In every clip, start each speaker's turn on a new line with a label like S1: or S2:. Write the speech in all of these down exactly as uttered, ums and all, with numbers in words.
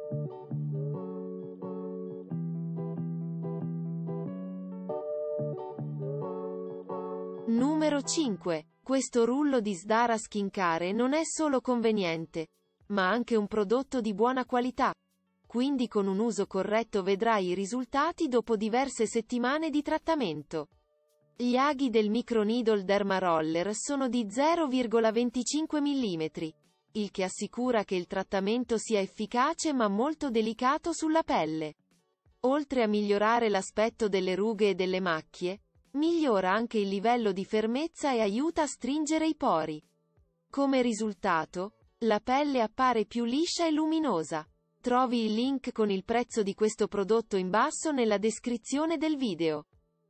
S1: Numero cinque. Questo rullo di Sdara Skincare non è solo conveniente, ma anche un prodotto di buona qualità. Quindi con un uso corretto vedrai i risultati dopo diverse settimane di trattamento. Gli aghi del Microneedle Derma Roller sono di zero virgola venticinque millimetri, il che assicura che il trattamento sia efficace ma molto delicato sulla pelle. Oltre a migliorare l'aspetto delle rughe e delle macchie, migliora anche il livello di fermezza e aiuta a stringere i pori. Come risultato, la pelle appare più liscia e luminosa. Trovi il link con il prezzo di questo prodotto in basso nella descrizione del video.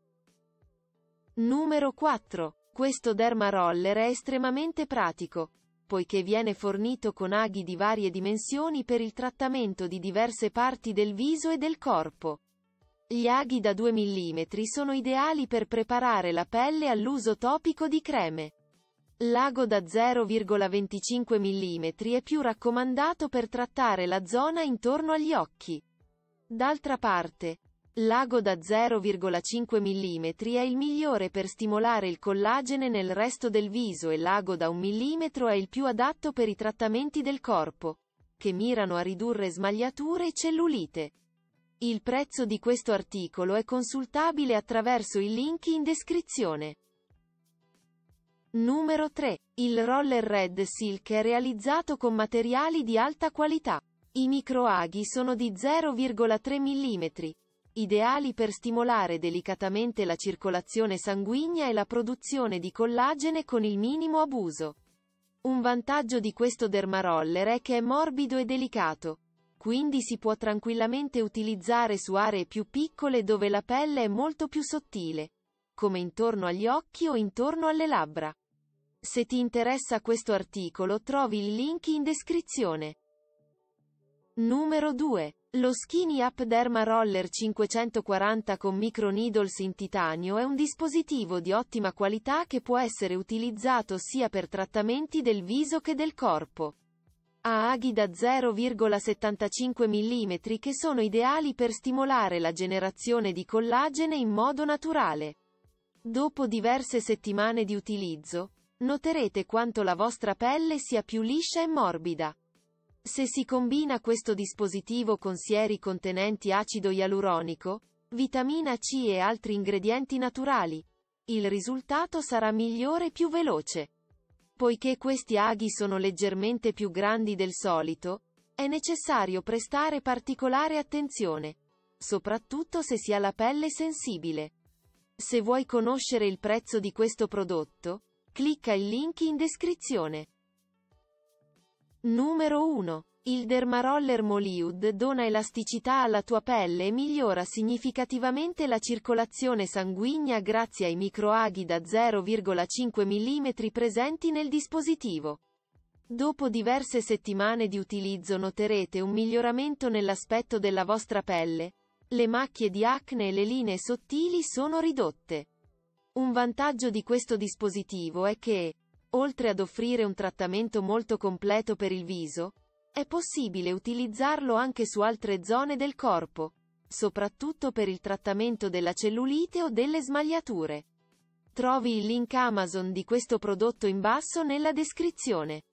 S1: Numero quattro. Questo Derma Roller è estremamente pratico, poiché viene fornito con aghi di varie dimensioni per il trattamento di diverse parti del viso e del corpo. Gli aghi da due millimetri sono ideali per preparare la pelle all'uso topico di creme. L'ago da zero virgola venticinque millimetri è più raccomandato per trattare la zona intorno agli occhi. D'altra parte, l'ago da zero virgola cinque millimetri è il migliore per stimolare il collagene nel resto del viso e l'ago da un millimetro è il più adatto per i trattamenti del corpo, che mirano a ridurre smagliature e cellulite. Il prezzo di questo articolo è consultabile attraverso i link in descrizione. Numero tre. Il Roller Red Silk è realizzato con materiali di alta qualità. I microaghi sono di zero virgola tre millimetri, ideali per stimolare delicatamente la circolazione sanguigna e la produzione di collagene con il minimo abuso. Un vantaggio di questo dermaroller è che è morbido e delicato, quindi si può tranquillamente utilizzare su aree più piccole dove la pelle è molto più sottile, come intorno agli occhi o intorno alle labbra. Se ti interessa questo articolo trovi il link in descrizione. Numero due. Lo Skinny Up Derma Roller cinquecentoquaranta con Microneedles in titanio è un dispositivo di ottima qualità che può essere utilizzato sia per trattamenti del viso che del corpo. Ha aghi da zero virgola settantacinque millimetri che sono ideali per stimolare la generazione di collagene in modo naturale. Dopo diverse settimane di utilizzo, noterete quanto la vostra pelle sia più liscia e morbida. Se si combina questo dispositivo con sieri contenenti acido ialuronico, vitamina C e altri ingredienti naturali, il risultato sarà migliore e più veloce. Poiché questi aghi sono leggermente più grandi del solito, è necessario prestare particolare attenzione, soprattutto se si ha la pelle sensibile. Se vuoi conoscere il prezzo di questo prodotto, clicca il link in descrizione. Numero uno. Il Dermaroller Mollywood dona elasticità alla tua pelle e migliora significativamente la circolazione sanguigna grazie ai microaghi da zero virgola cinque millimetri presenti nel dispositivo. Dopo diverse settimane di utilizzo noterete un miglioramento nell'aspetto della vostra pelle, le macchie di acne e le linee sottili sono ridotte. Un vantaggio di questo dispositivo è che, oltre ad offrire un trattamento molto completo per il viso, è possibile utilizzarlo anche su altre zone del corpo, soprattutto per il trattamento della cellulite o delle smagliature. Trovi il link Amazon di questo prodotto in basso nella descrizione.